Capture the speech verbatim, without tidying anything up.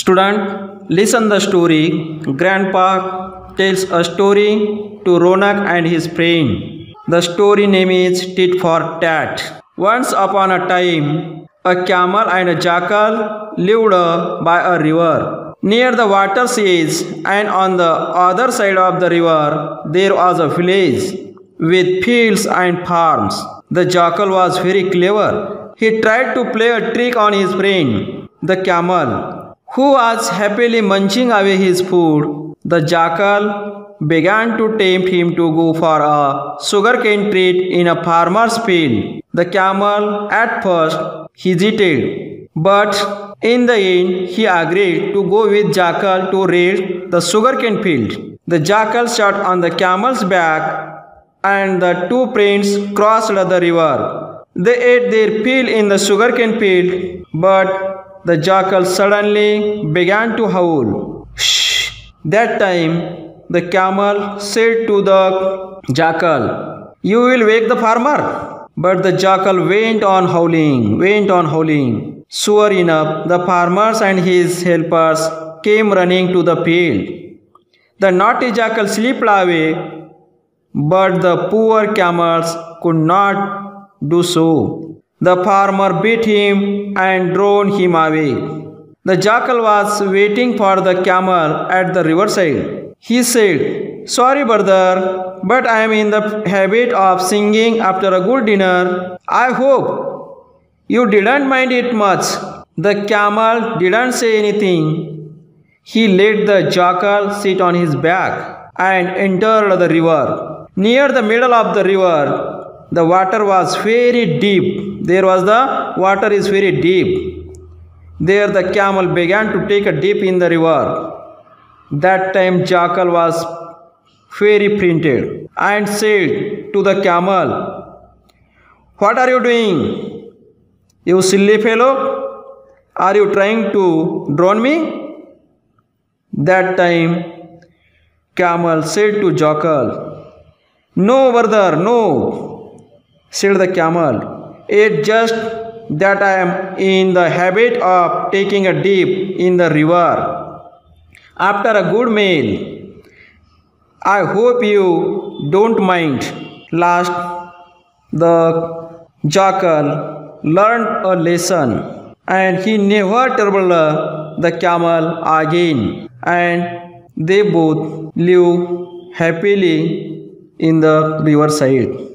Student, listen the story. Grandpa tells a story to Ronak and his friend. The story name is Tit for Tat. Once upon a time, a camel and a jackal lived by a river. Near the water's edge and on the other side of the river, there was a village with fields and farms. The jackal was very clever. He tried to play a trick on his friend, the camel, who was happily munching away his food. The jackal began to tempt him to go for a sugarcane treat in a farmer's field. The camel at first hesitated, but in the end he agreed to go with jackal to raid the sugarcane field. The jackal sat on the camel's back and the two friends crossed the river. They ate their fill in the sugarcane field, but the jackal suddenly began to howl. Shh! That time the camel said to the jackal, "You will wake the farmer." But the jackal went on howling, went on howling. Sure enough, the farmers and his helpers came running to the field. The naughty jackal slipped away, but the poor camels could not do so. The farmer beat him and drove him away. The jackal was waiting for the camel at the riverside. He said, "Sorry, brother, but I am in the habit of singing after a good dinner. I hope you didn't mind it much." The camel didn't say anything. He let the jackal sit on his back and entered the river. Near the middle of the river, the water was very deep. There was the water is very deep. There the camel began to take a dip in the river. That time jackal was very frightened and said to the camel, "What are you doing? You silly fellow? Are you trying to drown me?" That time camel said to jackal, "No, brother, no," said the camel. "It's just that I am in the habit of taking a dip in the river after a good meal. I hope you don't mind." Last, the jackal learned a lesson and he never troubled the camel again, and they both lived happily in the riverside.